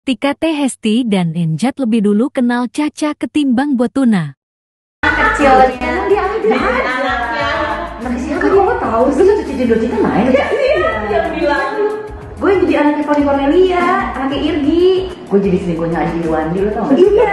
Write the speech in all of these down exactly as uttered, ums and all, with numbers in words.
Tika T. Hesti dan Enjat lebih dulu kenal Caca ketimbang Botuna. Kecilnya dia ada anaknya. Nah siapa dia mau tahu sih cuci jendol kita main? Iya yang bilang. Gue yang jadi anaknya Foni Cornelia, anaknya Irgi. Gue jadi selingkuhnya Adi Irwandi, lo tau gak? Iya.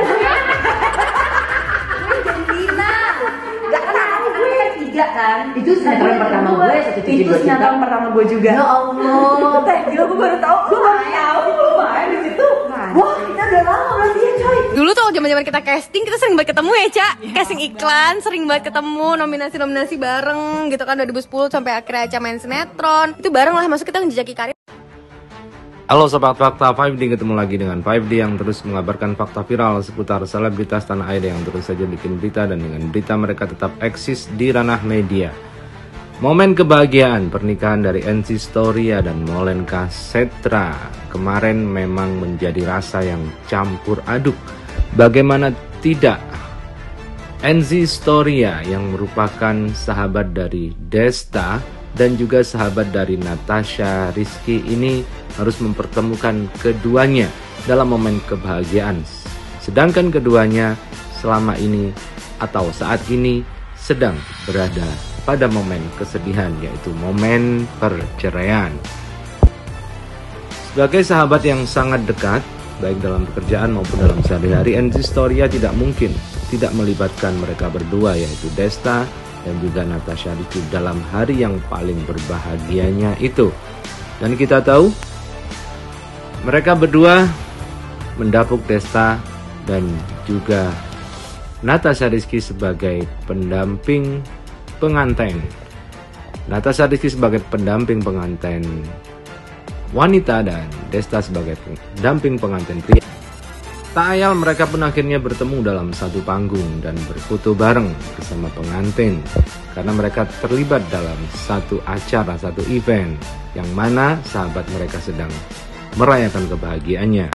Gue jadi Lina. Gak kenal gue kan tiga kan. Itu sinetron pertama gue, satu cuci jendol kita. Itu sinetron pertama gue juga. Ya Allah. Teh, gila gue baru tau. Gue baru tau. Gue main di situ. Wah, kita udah lama berarti ya coy. Dulu tuh zaman-zaman kita casting, kita sering banget ketemu ya, Cak. Yeah. Casting iklan, sering banget ketemu, nominasi-nominasi bareng gitu kan dua ribu sepuluh sampai akhirnya Aca main sinetron. Itu bareng lah, masuk kita menjejaki karir. Halo Sobat Fakta lima D, ketemu lagi dengan lima D yang terus mengabarkan fakta viral seputar selebritas tanah air yang terus saja bikin berita, dan dengan berita mereka tetap eksis di ranah media. Momen kebahagiaan pernikahan dari Enzi Storia dan Molenka Setra kemarin memang menjadi rasa yang campur aduk. Bagaimana tidak, Enzi Storia yang merupakan sahabat dari Desta dan juga sahabat dari Natasha Rizky ini harus mempertemukan keduanya dalam momen kebahagiaan. Sedangkan keduanya selama ini atau saat ini sedang berada pada momen kesedihan, yaitu momen perceraian. Sebagai sahabat yang sangat dekat, baik dalam pekerjaan maupun dalam sehari-hari, Enzi Storia tidak mungkin tidak melibatkan mereka berdua, yaitu Desta dan juga Natasha Rizky dalam hari yang paling berbahagianya itu. Dan kita tahu mereka berdua mendapuk Desta dan juga Natasha Rizky sebagai pendamping pengantin. Natasha Rizky sebagai pendamping pengantin wanita dan Desta sebagai pendamping pengantin pria. Tak ayal mereka pun akhirnya bertemu dalam satu panggung dan berfoto bareng bersama pengantin, karena mereka terlibat dalam satu acara, satu event yang mana sahabat mereka sedang merayakan kebahagiaannya.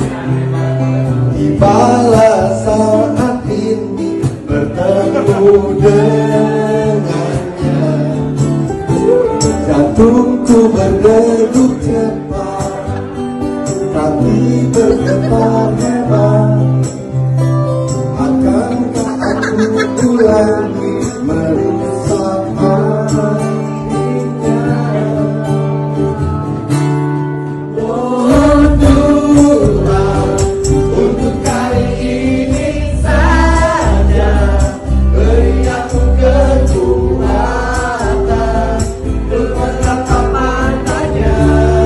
Tibalah saat ini bertemu dengannya, jantungku berdegup cepat, tapi bergetar hebat. Akankah aku ulangi merusak hatinya? Muncullah untuk kali ini saja, beri aku kekuatan untuk menatap matanya.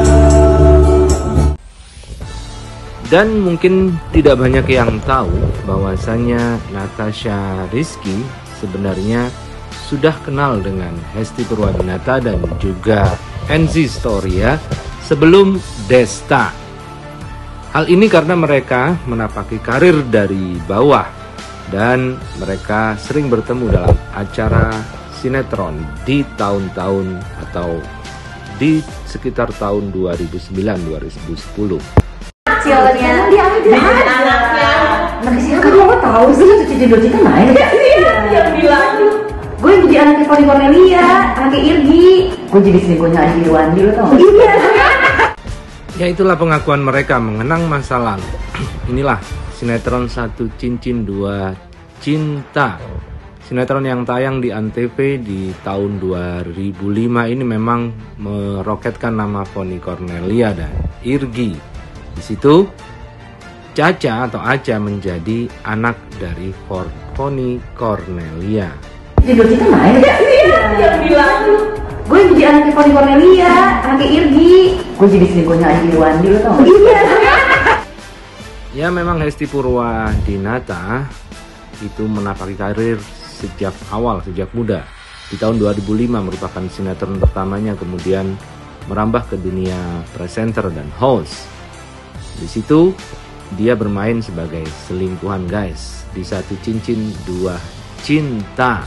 Dan mungkin tidak banyak yang tahu bahwasanya Natasha Rizky sebenarnya sudah kenal dengan Hesti Purwadinata dan juga Enzi Storia sebelum Desta. Hal ini karena mereka menapaki karir dari bawah dan mereka sering bertemu dalam acara sinetron di tahun-tahun atau di sekitar tahun dua ribu sembilan dua ribu sepuluh. Kecilnya dia ada anaknya. Nah siapa dia mau tahu sih cuci jendol kita main? Iya yang bilang. Gue yang jadi anaknya Foni Cornelia, anaknya Irgi. Gue jadi selingkuhnya Adi Irwandi, lo tau gak? Iya. Ya itulah pengakuan mereka mengenang masa lalu. Inilah sinetron Satu Cincin Dua Cinta. Sinetron yang tayang di Antv di tahun dua ribu lima ini memang meroketkan nama Foni Cornelia dan Irgi. Di situ Caca atau Aca menjadi anak dari Foni Cornelia. Jendol kita main? Iya yang bilang. Gue yang jadi anaknya Foni Cornelia, anaknya Irgi. Gue jadi selingkuhnya Adi Irwandi, lo tau gak? Iya. Ya memang Hesti Purwadinata itu menapaki karir sejak awal, sejak muda. Di tahun dua ribu lima merupakan sinetron pertamanya, kemudian merambah ke dunia presenter dan host. Di situ dia bermain sebagai selingkuhan guys di Satu Cincin Dua Cinta.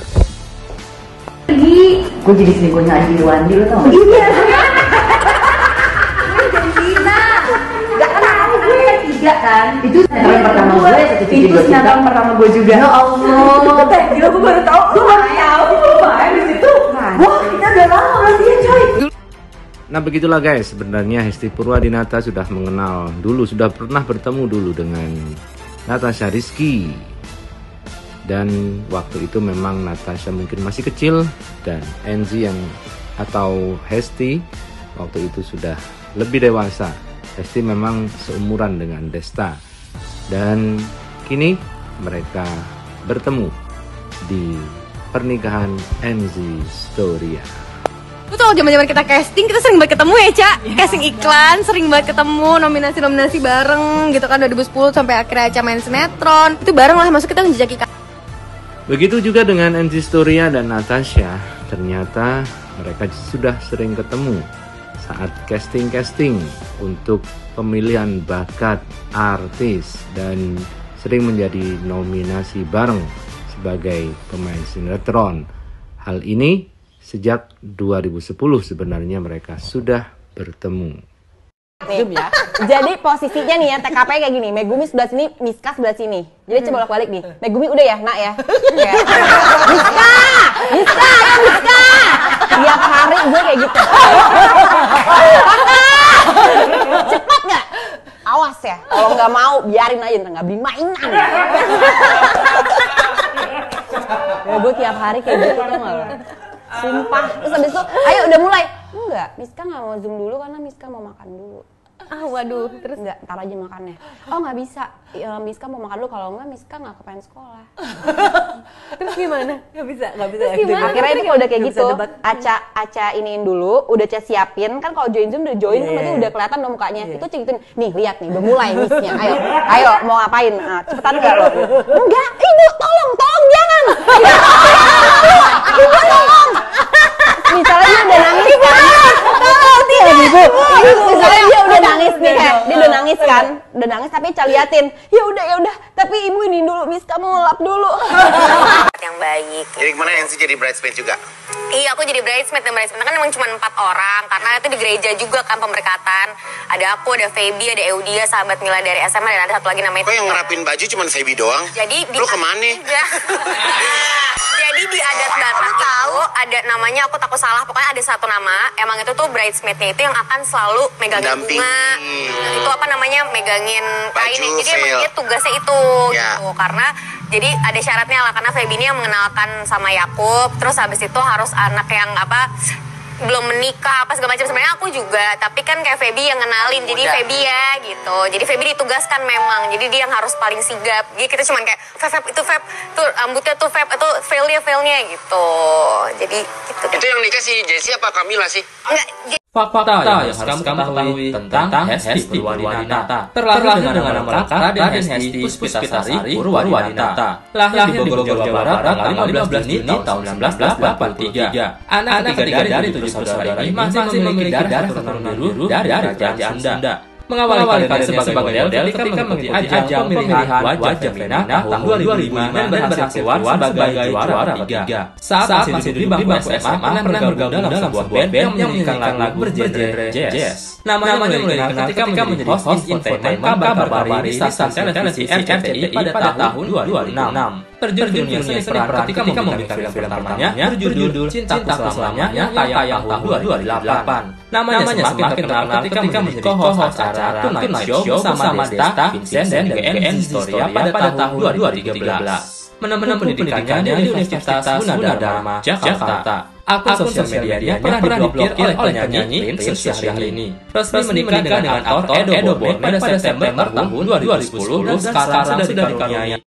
Gue jadi selingkuhnya Adi Irwandi, lo tau gak? Iya. Gue jadi Lina. Gak kenal gue kan tiga kan. Itu sinetron pertama gue, satu cuci jendol kita. Itu sinetron pertama gue juga. Ya Allah. Teh, gila gue baru tau. Gue baru tau. Gue main di situ. Wah kita udah lama berarti ya coy. Nah begitulah guys, sebenarnya Hesti Purwadinata sudah mengenal dulu, sudah pernah bertemu dulu dengan Natasha Rizky. Dan waktu itu memang Natasha mungkin masih kecil dan Enzi yang atau Hesti waktu itu sudah lebih dewasa. Hesti memang seumuran dengan Desta. Dan kini mereka bertemu di pernikahan Enzi Storia. Lu tau zaman-zaman kita casting, kita sering banget ketemu ya, Ca. Casting iklan, sering banget ketemu, nominasi-nominasi bareng gitu kan, dua ribu sepuluh sampai akhirnya Aca main sinetron. Itu bareng lah, masuk kita menjejaki. Begitu juga dengan Enzi Storia dan Natasha. Ternyata mereka sudah sering ketemu saat casting-casting untuk pemilihan bakat artis dan sering menjadi nominasi bareng sebagai pemain sinetron. Hal ini sejak dua ribu sepuluh sebenarnya mereka sudah bertemu. Nih, ya. Jadi posisinya nih ya, T K P kayak gini, Megumi sebelah sini, Miska sebelah sini. Jadi coba bolak balik nih. Megumi udah ya, nak ya. Ya. Miska, Miska, ya Miska. Tiap hari gue kayak gitu. Cepat nggak? Awas ya, kalau nggak mau biarin aja, nggak beli mainan. Ya gue tiap hari kayak gitu tuh nggak lo? Sumpah. Terus habis itu, ayo udah mulai. Enggak, Miska nggak mau zoom dulu karena Miska mau makan dulu. Ah waduh, terus Enggak, ntar aja makannya. Oh nggak bisa, ya, Miska mau makan dulu, kalau enggak Miska nggak kepengen sekolah. terus gimana? Nggak bisa, nggak bisa. Terus gimana? Akhirnya itu kalau udah kayak Nggak bisa gitu, debat. Aca Aca iniin dulu, udah Aca siapin, kan kalau join Zoom udah join, kan Yeah. berarti udah kelihatan dong mukanya. Yeah. Itu Aca gituin, nih lihat nih, udah mulai missnya, ayo, ayo mau ngapain? Nah, cepetan nggak lo? Enggak, ibu tolong, tolong jangan. Ibu tolong. Misalnya dia udah nangis kan? Tolong tidak ibu. Misalnya dia udah nangis nih, kayak dia udah nangis kan? Udah nangis tapi Aca liatin, ya udah ya udah, tapi ibu ini dulu, Miska mau lap dulu. Yang baik. Jadi kemana Enzi jadi bridesmaid juga? Iya, aku jadi bridesmaid dan bridesmaid kan emang cuma empat orang karena itu di gereja juga kan pemberkatan. Ada aku, ada Feby, ada Eudia, sahabat Mila dari S M A, dan ada satu lagi namanya. Kok yang ngerapin baju cuma Feby doang? Jadi di Lu kemana? Iya. Jadi di adat Batak itu ada namanya, aku takut salah, pokoknya ada satu nama. Emang itu tuh bridesmaidnya itu yang akan selalu megangin Mendampingi. bunga. Nah, itu apa namanya, megangin kain. Baju, Jadi emang veil. dia tugasnya itu Ya. gitu. Karena jadi ada syaratnya lah, karena Feby ini yang mengenalkan sama Yakub. Terus habis itu harus anak yang apa, belum menikah apa segala macam. Sebenarnya aku juga, tapi kan kayak Feby yang ngenalin, jadi Muda. Feby ya gitu. Jadi Feby ditugaskan memang, jadi dia yang harus paling sigap. Jadi kita cuman kayak Feb, Feb itu Feb, tuh rambutnya tuh Feb, itu veilnya veilnya gitu. Jadi gitu. Itu yang nikah si Jessie apa Camila sih? Enggak, j- Fakta yang harus kamu ketahui tentang Hesti Purwadinata. Terlahir dengan nama lengkap Raden Hesti Puspitasari Purwadinata. Lahir di Bogor, Jawa Barat tanggal lima belas Juni tahun seribu sembilan ratus delapan puluh tiga. Anak ketiga dari tujuh saudara ini masih memiliki darah keturunan biru dari Kerajaan Sunda. Mengawali karirnya sebagai model ketika mengikuti ajang pemilihan wajah Femina tahun dua ribu lima dan berhasil keluar sebagai juara ketiga. Saat masih duduk di bangku S M A, pernah bergabung dalam sebuah band yang menyanyikan lagu bergenre jazz. Namanya mulai dikenal ketika menjadi host infotainment kabar-kabar di stasiun televisi R C T I pada tahun dua ribu enam. Terjun ke dunia seni peran ketika membintangi film pertamanya berjudul Cintaku Selamanya tayang tahun dua ribu delapan. Namanya semakin terkenal ketika menjadi co-host acara Tonight Show bersama Desta, Vincent, dan G N Storia pada tahun dua ribu tiga belas. Menempuh pendidikannya di Universitas Gunadarma, Jakarta. Akun sosial medianya pernah diblokir oleh penyanyi Prince Syahrini. Resmi menikah dengan aktor Edo Bourne pada September tahun dua ribu sepuluh dan sekarang sudah dikaruniai